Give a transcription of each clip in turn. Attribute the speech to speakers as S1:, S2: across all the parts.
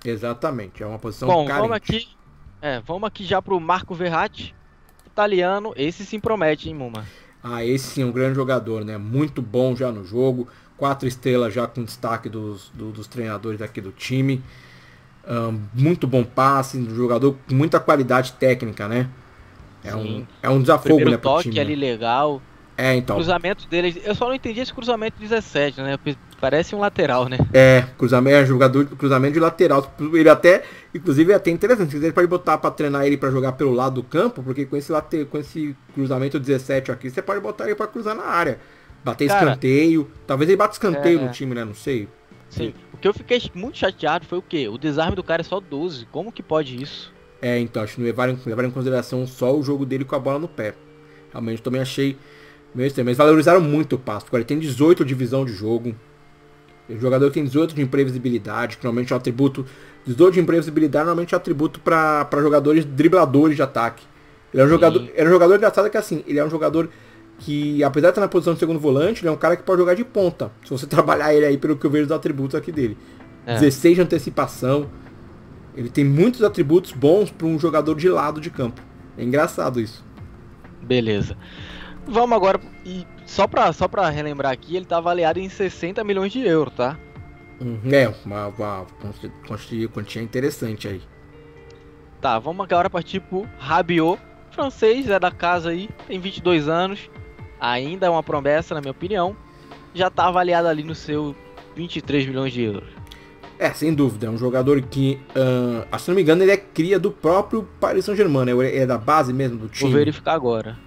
S1: Exatamente, é uma posição
S2: Bom,
S1: carente.
S2: vamos aqui já pro Marco Verratti, italiano. Esse se promete, hein, Muma?
S1: Ah, esse sim é um grande jogador, né? Muito bom já no jogo. 4 estrelas já com destaque dos treinadores aqui do time. Muito bom passe, um jogador com muita qualidade técnica, né?
S2: Sim.
S1: É um desafogo,
S2: Primeiro
S1: né, pro time,
S2: toque
S1: né?
S2: ali legal.
S1: É,
S2: O
S1: então.
S2: cruzamento dele, eu só não entendi esse cruzamento 17, né? Parece um lateral, né?
S1: Cruzamento, jogador, cruzamento de lateral. Ele até, inclusive, é até interessante. Se quiser, pode botar pra treinar ele pra jogar pelo lado do campo, porque com esse cruzamento 17 aqui, você pode botar ele pra cruzar na área. Bater
S2: Cara,
S1: escanteio. Talvez ele bata escanteio no
S2: é.
S1: time, né? Não sei.
S2: Sim. O que eu fiquei muito chateado foi o quê? O desarme do cara é só 12. Como que pode isso?
S1: Então, acho que não levaram em consideração só o jogo dele com a bola no pé. Realmente também achei meio estranho. Mas valorizaram muito o passo, porque ele tem 18 de visão de jogo. O jogador tem 18 de imprevisibilidade, que normalmente é um atributo. 18 de imprevisibilidade normalmente é um atributo para jogadores dribladores de ataque.
S2: Sim.
S1: Ele é um jogador engraçado que assim, ele é um jogador que, apesar de estar na posição de segundo volante, ele é um cara que pode jogar de ponta. Se você trabalhar ele aí pelo que eu vejo dos atributos aqui dele.
S2: É,
S1: 16 de antecipação. Ele tem muitos atributos bons para um jogador de lado de campo. É engraçado isso.
S2: beleza. Vamos agora. E só pra relembrar aqui, ele tá avaliado em 60 milhões de euros, tá?
S1: É, uma quantia interessante aí.
S2: Tá, vamos agora partir pro Rabiot. Francês, é da casa aí, tem 22 anos. Ainda é uma promessa, na minha opinião. Já tá avaliado ali no seu 23 milhões de euros.
S1: Sem dúvida, é um jogador que, se não me engano, ele é cria do próprio Paris Saint-Germain, né? Ele é da base mesmo do
S2: Vou
S1: time.
S2: verificar agora.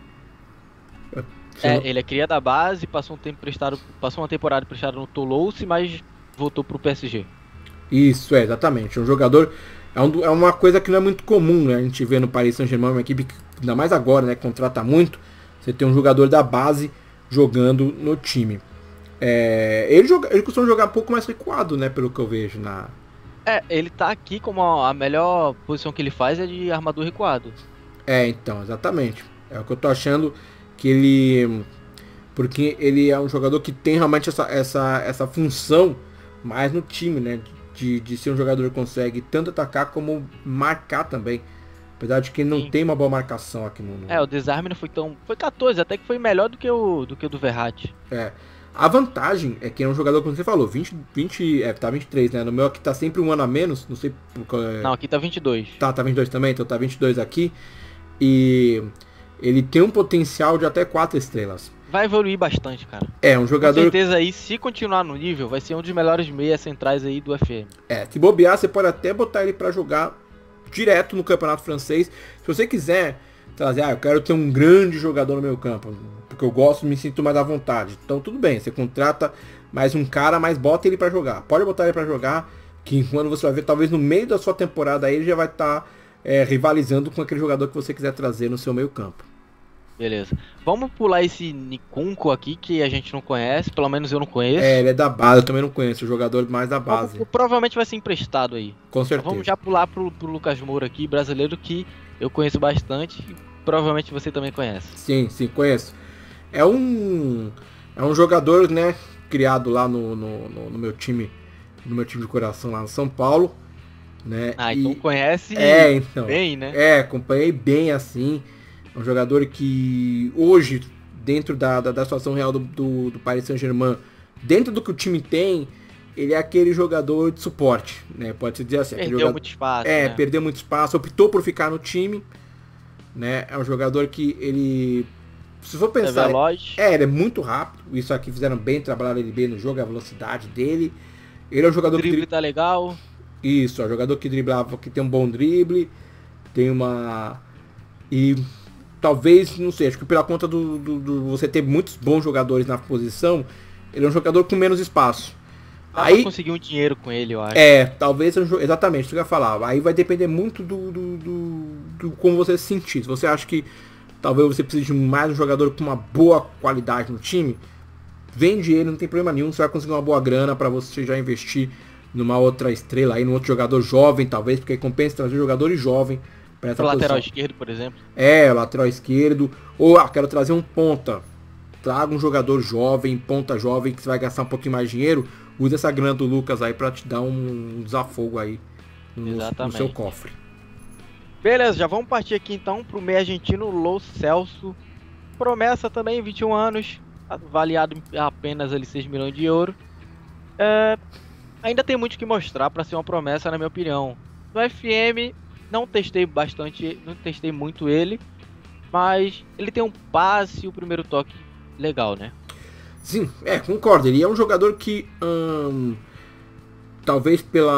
S1: Se eu não-
S2: Ele é cria da base, passou uma temporada emprestado no Toulouse, mas voltou pro PSG.
S1: Isso, exatamente. É um jogador. É uma coisa que não é muito comum, né? A gente vê no Paris Saint-Germain, uma equipe que, ainda mais agora, né? Contrata muito. Você tem um jogador da base jogando no time. Ele costuma jogar um pouco mais recuado, né? Pelo que eu vejo na.
S2: Ele tá aqui como a melhor posição que ele faz é de armador recuado.
S1: Então, exatamente. É o que eu tô achando que ele. Porque ele é um jogador que tem realmente essa função mais no time, né? De ser um jogador que consegue tanto atacar como marcar também. Apesar de que ele não
S2: Sim.
S1: tem uma boa marcação aqui
S2: O desarme não foi tão. Foi 14, até que foi melhor do que o do Verratti.
S1: É. A vantagem é que é um jogador, como você falou, 20 tá 23, né? No meu aqui tá sempre um ano a menos, não sei
S2: Não, aqui tá 22.
S1: tá 22 também, então tá 22 aqui. E ele tem um potencial de até 4 estrelas.
S2: Vai evoluir bastante, cara.
S1: É, um
S2: Com
S1: jogador.
S2: certeza aí, se continuar no nível, vai ser um dos melhores meias centrais aí do FM.
S1: Se bobear, você pode até botar ele pra jogar direto no campeonato francês. Se você quiser trazer, eu quero ter um grande jogador no meu campo, porque eu gosto, me sinto mais à vontade. Então tudo bem, você contrata mais um cara, mas bota ele pra jogar. Pode botar ele pra jogar, que quando você vai ver, talvez no meio da sua temporada aí, ele já vai estar rivalizando com aquele jogador que você quiser trazer no seu meio campo.
S2: Beleza. Vamos pular esse Nikunko aqui, que a gente não conhece, pelo menos eu não conheço.
S1: Ele é da base, eu também não conheço, o jogador mais da base.
S2: Provavelmente vai ser emprestado aí.
S1: Com
S2: Então vamos
S1: certeza.
S2: já pular pro Lucas Moura aqui, brasileiro que eu conheço bastante e provavelmente você também conhece.
S1: Sim, conheço. É um, é um jogador, né, criado lá no meu time de coração lá no São Paulo, né?
S2: Ah, então conhece
S1: Então.
S2: bem, né?
S1: Acompanhei bem assim. É um jogador que hoje, dentro da situação real do Paris Saint-Germain, dentro do que o time tem, ele é aquele jogador de suporte, né? Pode-se dizer assim. Aquele
S2: Perdeu muito espaço, né?
S1: perdeu muito espaço, optou por ficar no time, né? É um jogador que ele, se for
S2: É
S1: pensar,
S2: veloz,
S1: ele é muito rápido. Isso aqui fizeram bem, trabalharam ele bem no jogo, a velocidade dele. Ele é um jogador
S2: drible tá legal.
S1: isso, é um jogador que driblava, que tem um bom drible, tem uma e talvez, não sei, acho que pela conta do você ter muitos bons jogadores na posição, ele é um jogador com menos espaço.
S2: Dá pra
S1: Aí,
S2: conseguir um dinheiro com ele, eu acho.
S1: talvez seja exatamente, isso que eu ia falar. Aí vai depender muito do como você se sentir. Se você acha que talvez você precise de mais um jogador com uma boa qualidade no time, vende ele, não tem problema nenhum. Você vai conseguir uma boa grana para você já investir numa outra estrela aí, num outro jogador jovem, talvez, porque compensa trazer jogadores jovens para essa
S2: Pro lateral
S1: posição.
S2: esquerdo, por exemplo.
S1: Lateral esquerdo. Ou, quero trazer um ponta. Traga um jogador jovem, ponta jovem, que você vai gastar um pouquinho mais de dinheiro. Usa essa grana do Lucas aí pra te dar um desafogo aí no seu cofre.
S2: Beleza, já vamos partir aqui então pro meio argentino, Lo Celso. Promessa também, 21 anos, avaliado em apenas ali 6 milhões de euros. Ainda tem muito que mostrar para ser uma promessa, na minha opinião. No FM, não testei muito ele, mas ele tem um passe e o primeiro toque legal, né?
S1: Sim, concordo. Ele é um jogador que, talvez pelo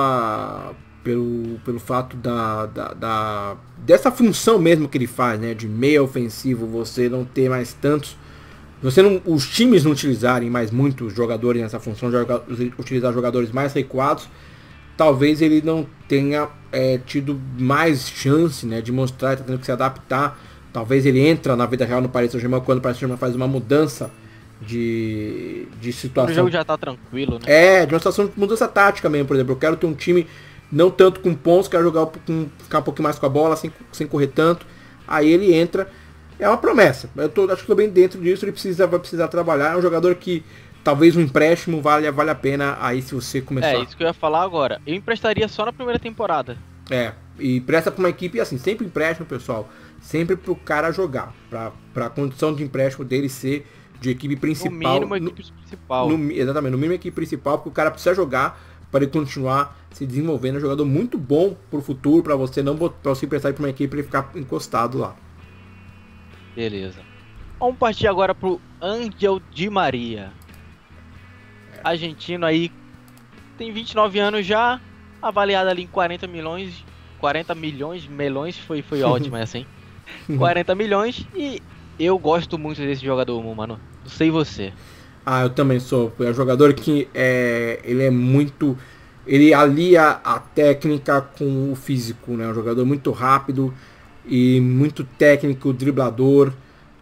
S1: fato dessa função mesmo que ele faz, né, de meio ofensivo, você não ter mais tantos, os times não utilizarem mais muitos jogadores nessa função, utilizar jogadores mais recuados, talvez ele não tenha tido mais chance, né, de mostrar, tá tendo que se adaptar. Talvez ele entra na vida real no Paris Saint-Germain quando o Paris Saint-Germain faz uma mudança de situação.
S2: O jogo já tá tranquilo, né?
S1: De uma situação de mudança tática mesmo, por exemplo. Eu quero ter um time não tanto com pontos, quero ficar um pouquinho mais com a bola, sem correr tanto. Aí ele entra. É uma promessa. Acho que estou bem dentro disso. Ele vai precisar trabalhar. É um jogador que talvez um empréstimo vale a pena aí se você começar.
S2: É isso que eu ia falar agora. Eu emprestaria só na primeira temporada.
S1: E presta para uma equipe assim, sempre empréstimo, pessoal. Sempre pro cara jogar. Pra condição de empréstimo dele ser de equipe principal.
S2: No mínimo, equipe principal.
S1: Exatamente, no mínimo equipe principal, porque o cara precisa jogar para ele continuar se desenvolvendo. É um jogador muito bom pro futuro, para você emprestar para uma equipe e ficar encostado lá.
S2: Beleza. Vamos partir agora pro Ángel Di Maria. Argentino aí, tem 29 anos já, avaliado ali em 40 milhões. 40 milhões, melões, foi ótimo essa, hein? 40 milhões e eu gosto muito desse jogador, mano. Não sei você.
S1: Eu também sou. É um jogador que ele é muito... Ele alia a técnica com o físico, né? Um jogador muito rápido e muito técnico, driblador.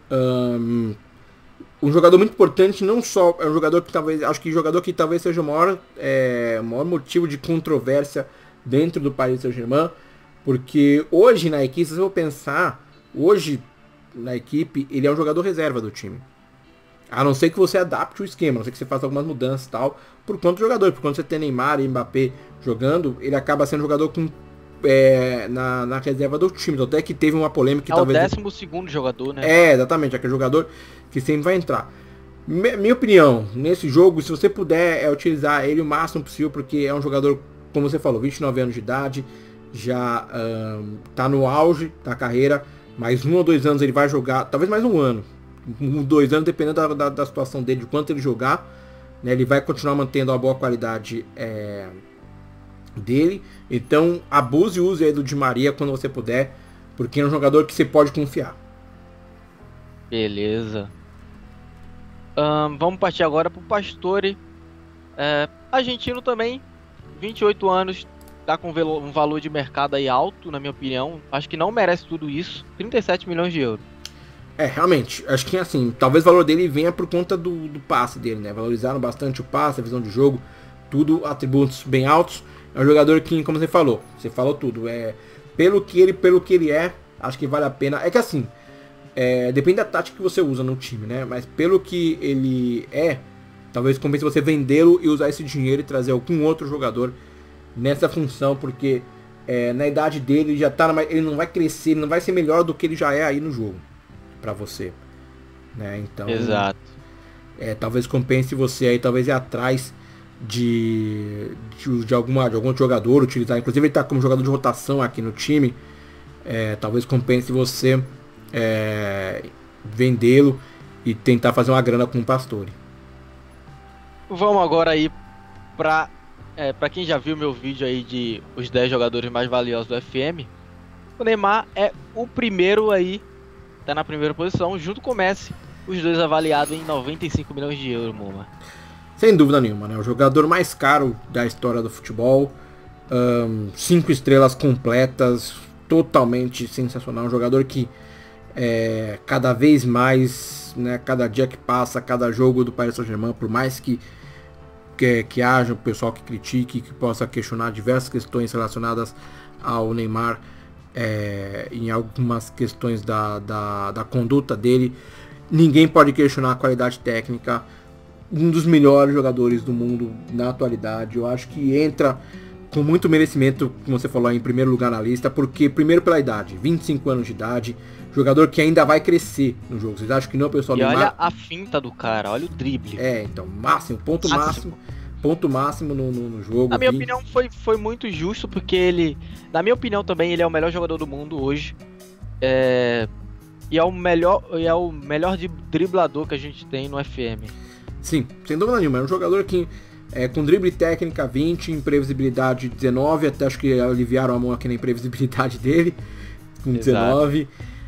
S1: Um jogador muito importante, não só... É um jogador que talvez seja o maior motivo de controvérsia dentro do Paris Saint-Germain. Porque hoje na equipe, se eu vou pensar, na equipe, ele é um jogador reserva do time. A não ser que você adapte o esquema, a não ser que você faça algumas mudanças e tal, por conta do jogador. Por quando você tem Neymar e Mbappé jogando, ele acaba sendo jogador na reserva do time. Então, até que teve uma polêmica que talvez...
S2: É o 12º jogador, né?
S1: Exatamente, aquele jogador que sempre vai entrar. Minha opinião, nesse jogo, se você puder utilizar ele o máximo possível, porque é um jogador, como você falou, 29 anos de idade, já tá no auge da carreira, mais 1 ou 2 anos ele vai jogar, talvez mais um ano, 2 anos, dependendo da situação dele, de quanto ele jogar, né, ele vai continuar mantendo a boa qualidade dele. Então abuse e use aí do Di Maria quando você puder, porque é um jogador que você pode confiar.
S2: Beleza. Vamos partir agora pro Pastore, argentino também, 28 anos, tá com um valor de mercado aí alto, na minha opinião. Acho que não merece tudo isso. 37 milhões de euros.
S1: Realmente, acho que assim, talvez o valor dele venha por conta do passe dele, né? Valorizaram bastante o passe, a visão de jogo, tudo atributos bem altos. É um jogador que, como você falou tudo. Pelo que ele é, acho que vale a pena. É que assim, depende da tática que você usa no time, né? Mas pelo que ele talvez compense você vendê-lo e usar esse dinheiro e trazer algum outro jogador nessa função, porque na idade dele já tá ele não vai crescer, ele não vai ser melhor do que ele já é aí no jogo pra você, né? Então,
S2: exato.
S1: Talvez compense você aí, talvez ir atrás de algum jogador, utilizar, inclusive ele tá como jogador de rotação aqui no time, talvez compense você vendê-lo e tentar fazer uma grana com o Pastore.
S2: Vamos agora aí pra quem já viu meu vídeo aí de os 10 jogadores mais valiosos do FM, o Neymar é o primeiro aí, tá na primeira posição, junto com o Messi, os dois avaliados em 95 milhões de euros, Moma.
S1: Sem dúvida nenhuma, né? O jogador mais caro da história do futebol, 5 estrelas completas, totalmente sensacional, um jogador que cada vez mais, né, cada dia que passa, cada jogo do Paris Saint-Germain, por mais que haja o pessoal que critique, que possa questionar diversas questões relacionadas ao Neymar, em algumas questões da conduta dele, ninguém pode questionar a qualidade técnica, um dos melhores jogadores do mundo na atualidade. Eu acho que entra com muito merecimento, como você falou, em primeiro lugar na lista, porque primeiro pela idade, 25 anos de idade, jogador que ainda vai crescer no jogo. Vocês acham que não, pessoal?
S2: E olha a finta do cara, olha o drible.
S1: Então, ponto máximo no jogo.
S2: Na minha opinião, foi muito justo, porque ele, na minha opinião também, ele é o melhor jogador do mundo hoje. E é o melhor driblador que a gente tem no FM.
S1: Sim, sem dúvida nenhuma. É um jogador que com drible técnica 20, imprevisibilidade 19, até acho que aliviaram a mão aqui na imprevisibilidade dele, com 19.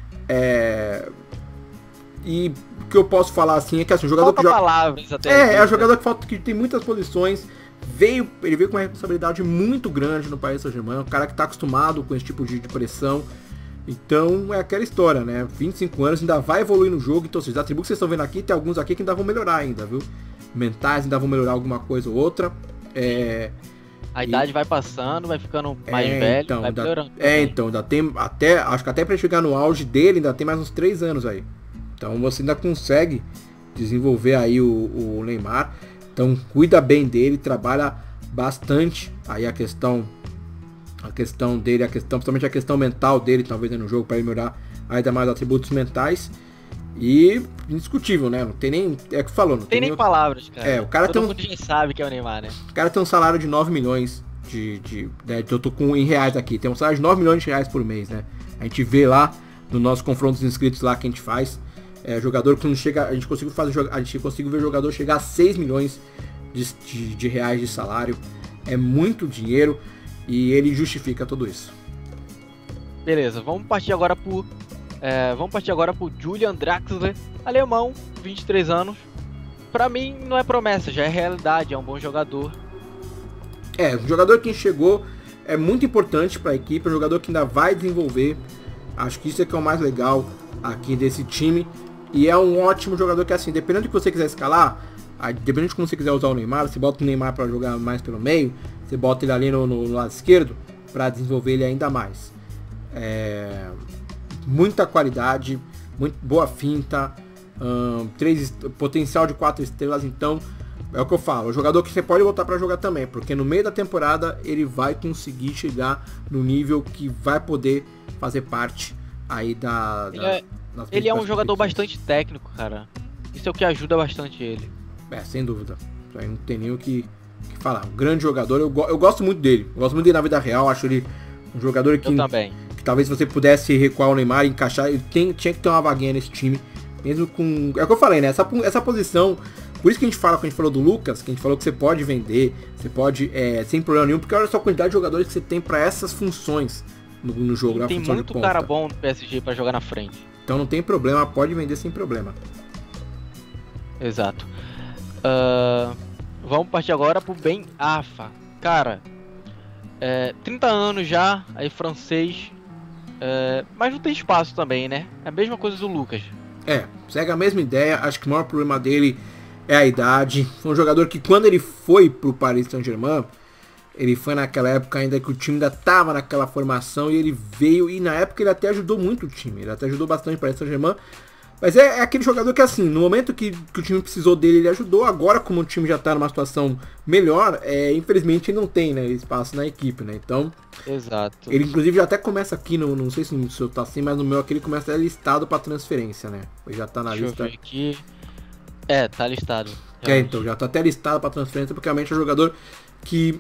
S1: E o que eu posso falar assim é que assim, o jogador
S2: falta
S1: que joga.
S2: Palavras até
S1: É um jogador que tem muitas posições. Ele veio com uma responsabilidade muito grande no Paris Saint-Germain, um cara que está acostumado com esse tipo de pressão. Então é aquela história, né? 25 anos, ainda vai evoluir no jogo. Então, os atributos que vocês estão vendo aqui, tem alguns aqui que ainda vão melhorar ainda, viu? Mentais ainda vão melhorar alguma coisa ou outra.
S2: A idade vai passando, vai ficando mais velho,
S1: então,
S2: vai melhorando.
S1: Então, ainda tem acho que até pra chegar no auge dele, ainda tem mais uns 3 anos aí. Então você ainda consegue desenvolver aí o Neymar. Então cuida bem dele, trabalha bastante aí a questão dele, principalmente a questão mental dele, talvez no jogo, para ele melhorar ainda mais atributos mentais. E indiscutível, né? Não tem nem. É o que falou, não
S2: tem nem palavras, cara.
S1: O cara
S2: Todo mundo já sabe que é o Neymar, né?
S1: O cara tem um salário de 9 milhões eu tô com em reais aqui. Tem um salário de 9 milhões de reais por mês, né? A gente vê lá no nosso confronto dos inscritos lá que a gente faz. Jogador que não chega. A gente conseguiu ver jogador chegar a 6 milhões de reais de salário. É muito dinheiro. E ele justifica tudo isso.
S2: Beleza, vamos partir agora pro Julian Draxler, alemão, 23 anos. Pra mim não é promessa, já é realidade, é um bom jogador.
S1: Um jogador que chegou é muito importante pra equipe, é um jogador que ainda vai desenvolver. Acho que isso é que é o mais legal aqui desse time. E é um ótimo jogador que, assim, dependendo do que você quiser escalar, dependendo de como você quiser usar o Neymar, você bota o Neymar pra jogar mais pelo meio, você bota ele ali no lado esquerdo pra desenvolver ele ainda mais. Muita qualidade, muito boa finta, potencial de 4 estrelas, então é o que eu falo, o jogador que você pode botar pra jogar também, porque no meio da temporada ele vai conseguir chegar no nível que vai poder fazer parte aí
S2: ele é um jogador bastante técnico, cara. Isso é o que ajuda bastante ele.
S1: Sem dúvida. Aí não tem nem o que falar. Um grande jogador, eu gosto muito dele. Eu gosto muito dele na vida real, acho ele um jogador que talvez você pudesse recuar o Neymar e encaixar, ele tinha que ter uma vaguinha nesse time, mesmo com... É o que eu falei, né? Essa posição, por isso que a gente fala, quando a gente falou do Lucas, que a gente falou que você pode vender, você pode, sem problema nenhum, porque olha só a quantidade de jogadores que você tem para essas funções no jogo.
S2: Tem muito cara bom no PSG para jogar na frente.
S1: Então não tem problema, pode vender sem problema.
S2: Exato. Vamos partir agora pro Ben Arfa. Cara, 30 anos já, aí francês, mas não tem espaço também, né? É a mesma coisa do Lucas.
S1: Segue a mesma ideia, acho que o maior problema dele é a idade. Foi um jogador que quando ele foi pro Paris Saint-Germain, ele foi naquela época ainda que o time ainda tava naquela formação e ele veio, e na época ele até ajudou muito o time, ele até ajudou bastante o Paris Saint-Germain. Mas é aquele jogador que, assim, no momento que o time precisou dele, ele ajudou. Agora, como o time já tá numa situação melhor, infelizmente ele não tem, né, espaço na equipe, né? Então,
S2: exato.
S1: Ele, inclusive, já até começa aqui, não sei se o seu tá assim, mas no meu aqui ele começa listado pra transferência, né? Ele já tá na lista.
S2: Deixa eu ver aqui. Tá listado.
S1: Então, já tá até listado pra transferência, porque realmente é um jogador que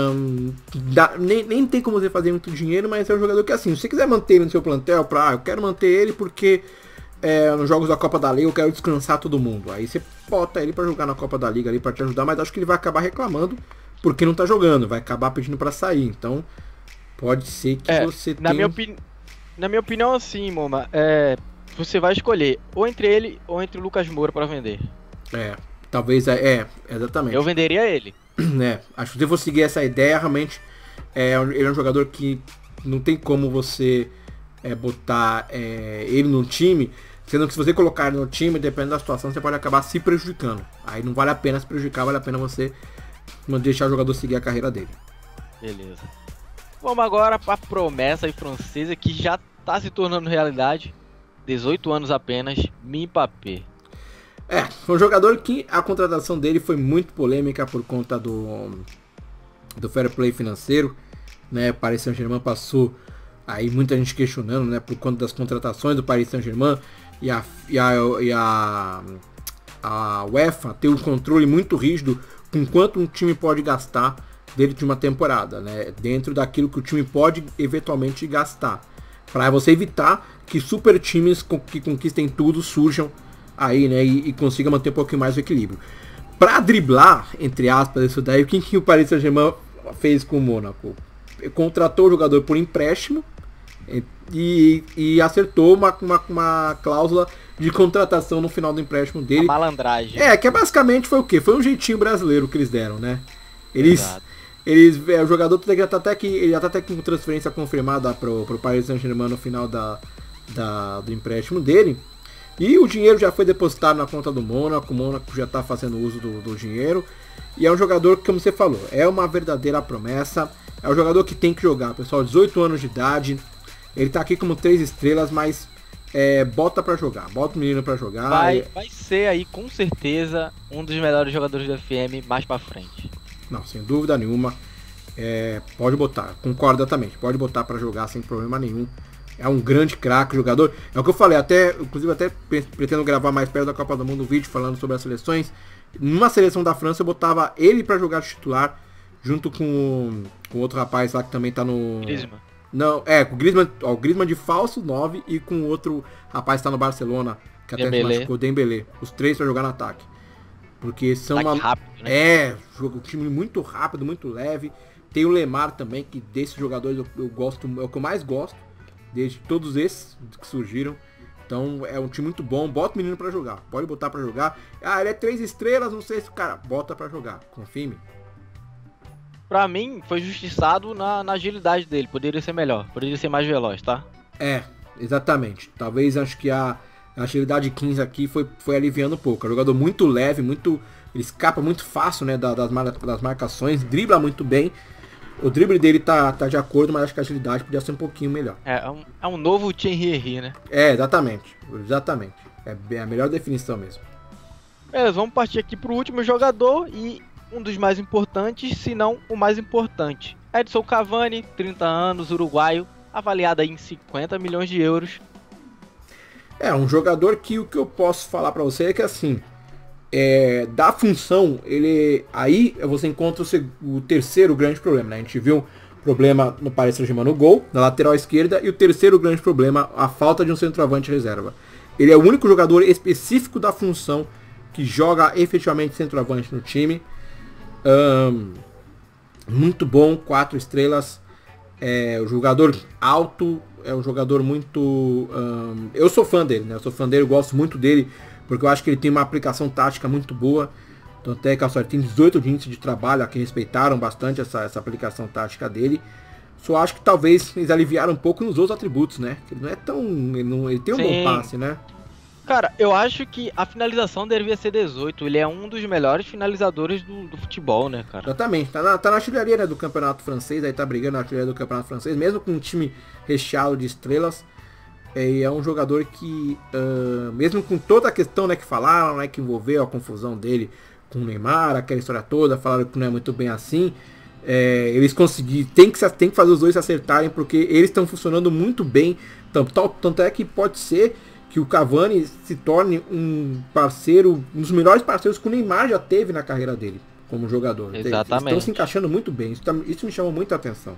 S1: nem tem como você fazer muito dinheiro, mas é um jogador que, assim, se você quiser manter ele no seu plantel, eu quero manter ele porque... nos jogos da Copa da Liga eu quero descansar todo mundo. Aí você bota ele pra jogar na Copa da Liga ali pra te ajudar, mas acho que ele vai acabar reclamando porque não tá jogando, vai acabar pedindo pra sair. Então pode ser que você tenha...
S2: Na minha opinião, assim, Moma, você vai escolher ou entre ele ou entre o Lucas Moura pra vender.
S1: Talvez, exatamente.
S2: Eu venderia ele.
S1: Acho que se eu vou seguir essa ideia, realmente ele é um jogador que não tem como você botar ele no time, sendo que se você colocar ele no time, dependendo da situação, você pode acabar se prejudicando. Aí não vale a pena se prejudicar, vale a pena você deixar o jogador seguir a carreira dele.
S2: Beleza. Vamos agora para a promessa francesa que já está se tornando realidade. 18 anos apenas, Mbappé.
S1: Foi um jogador que a contratação dele foi muito polêmica por conta do fair play financeiro, né? Paris Saint-Germain passou aí muita gente questionando, né, por conta das contratações do Paris Saint-Germain e a UEFA ter um controle muito rígido com quanto um time pode gastar dentro de uma temporada, né, dentro daquilo que o time pode eventualmente gastar, para você evitar que super times que conquistem tudo surjam aí, né, e consigam manter um pouquinho mais o equilíbrio. Para driblar, entre aspas, isso daí, o que o Paris Saint-Germain fez com o Mônaco? Contratou o jogador por empréstimo e acertou uma cláusula de contratação no final do empréstimo dele.
S2: A malandragem.
S1: Que basicamente foi o quê? Foi um jeitinho brasileiro que eles deram, né? O jogador já tá até com transferência confirmada pro Paris Saint-Germain no final do empréstimo dele. E o dinheiro já foi depositado na conta do Mônaco. O Mônaco já tá fazendo uso do dinheiro. E é um jogador que, como você falou, é uma verdadeira promessa. É um jogador que tem que jogar, pessoal. 18 anos de idade. Ele tá aqui como 3 estrelas, mas bota pra jogar. Bota o menino pra jogar.
S2: Vai ser aí, com certeza, um dos melhores jogadores do FM mais pra frente.
S1: Não, sem dúvida nenhuma. Pode botar, concordo exatamente. Pode botar pra jogar sem problema nenhum. É um grande craque jogador. É o que eu falei, inclusive até pretendo gravar mais perto da Copa do Mundo um vídeo falando sobre as seleções. Numa seleção da França eu botava ele pra jogar titular, junto com outro rapaz lá que também tá no...
S2: Griezmann.
S1: Não, com o Griezmann de falso 9 e com o outro rapaz que tá no Barcelona, que até se machucou, Dembélé. Os 3 pra jogar no ataque. Porque são
S2: rápido, né?
S1: Um time muito rápido, muito leve. Tem o Lemar também, que desses jogadores eu gosto, é o que eu mais gosto, desde todos esses que surgiram. Então é um time muito bom, bota o menino pra jogar, pode botar pra jogar. Ele é 3 estrelas, não sei se o cara bota pra jogar, confia em mim.
S2: Pra mim, foi justiçado na agilidade dele, poderia ser melhor, poderia ser mais veloz, tá?
S1: Exatamente, talvez acho que a agilidade 15 aqui foi aliviando um pouco. É um jogador muito leve, ele escapa muito fácil, né, das marcações, dribla muito bem. O drible dele tá de acordo, mas acho que a agilidade podia ser um pouquinho melhor.
S2: É um novo Thierry Henry, né?
S1: Exatamente. É a melhor definição mesmo.
S2: Beleza, vamos partir aqui pro último jogador e um dos mais importantes, se não o mais importante. Edson Cavani, 30 anos, uruguaio, avaliado aí em 50 milhões de euros.
S1: Um jogador que o que eu posso falar pra você é que assim, da função, aí você encontra o terceiro grande problema, né? A gente viu problema no Paris Saint-Germain no gol, na lateral esquerda, e o terceiro grande problema, a falta de um centroavante reserva. Ele é o único jogador específico da função que joga efetivamente centroavante no time. Muito bom, 4 estrelas. O jogador alto, é um jogador muito... eu sou fã dele, né? Eu gosto muito dele, porque eu acho que ele tem uma aplicação tática muito boa. Então até que ele tem 18 de índice de trabalho, aqui respeitaram bastante essa aplicação tática dele. Só acho que talvez eles aliviaram um pouco nos outros atributos, né? Ele não é tão... Ele tem um bom passe, né?
S2: Cara, eu acho que a finalização deveria ser 18. Ele é um dos melhores finalizadores do futebol, né, cara?
S1: Exatamente. Tá na artilharia, né, do campeonato francês. Aí tá brigando na artilharia do campeonato francês. Mesmo com um time recheado de estrelas. É um jogador que, mesmo com toda a questão, né, que falaram, né, que envolveu a confusão dele com o Neymar, aquela história toda, falaram que não é muito bem assim. Eles conseguiram, tem que fazer os dois se acertarem, porque eles estão funcionando muito bem. Tanto é que pode ser que o Cavani se torne um parceiro, um dos melhores parceiros que o Neymar já teve na carreira dele como jogador.
S2: Exatamente.
S1: Eles estão se encaixando muito bem, isso me chamou muita atenção.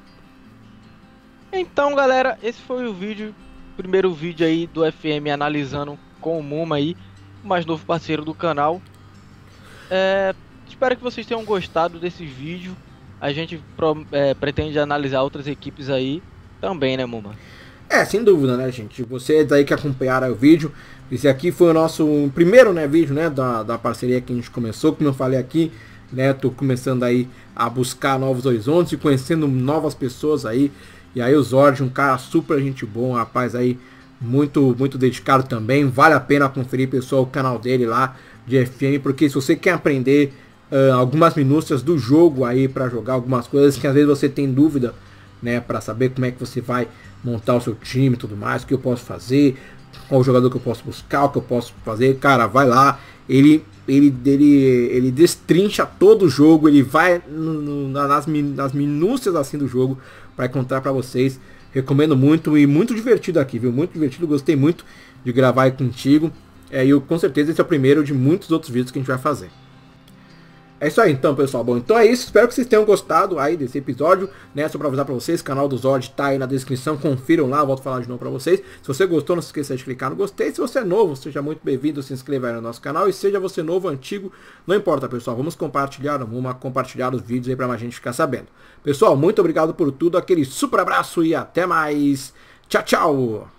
S2: Então, galera, esse foi o primeiro vídeo aí do FM analisando com o Muma aí, o mais novo parceiro do canal. Espero que vocês tenham gostado desse vídeo. A gente pretende analisar outras equipes aí também, né, Muma?
S1: Sem dúvida, né, gente? Vocês aí que acompanharam o vídeo, esse aqui foi o nosso primeiro, né, vídeo, né, da parceria que a gente começou. Como eu falei aqui, né, tô começando aí a buscar novos horizontes e conhecendo novas pessoas aí. E aí o Zord, um cara super gente boa, um rapaz aí muito, muito dedicado também. Vale a pena conferir, pessoal, o canal dele lá de FM, porque se você quer aprender algumas minúcias do jogo aí para jogar, algumas coisas que às vezes você tem dúvida, né, para saber como é que você vai montar o seu time e tudo mais, o que eu posso fazer, qual jogador que eu posso buscar, o que eu posso fazer, cara, vai lá ele destrincha todo o jogo, ele vai nas minúcias assim do jogo para encontrar para vocês. Recomendo muito e muito divertido aqui, viu? Muito divertido, gostei muito de gravar aí contigo. E eu, com certeza esse é o primeiro de muitos outros vídeos que a gente vai fazer. É isso aí então, pessoal. Bom, então é isso. Espero que vocês tenham gostado aí desse episódio, né? Só pra avisar pra vocês, o canal do Zord tá aí na descrição. Confiram lá, volto a falar de novo pra vocês. Se você gostou, não se esqueça de clicar no gostei. Se você é novo, seja muito bem-vindo, se inscreva aí no nosso canal. E seja você novo, antigo, não importa, pessoal. Vamos compartilhar os vídeos aí pra mais gente ficar sabendo. Pessoal, muito obrigado por tudo. Aquele super abraço e até mais. Tchau, tchau!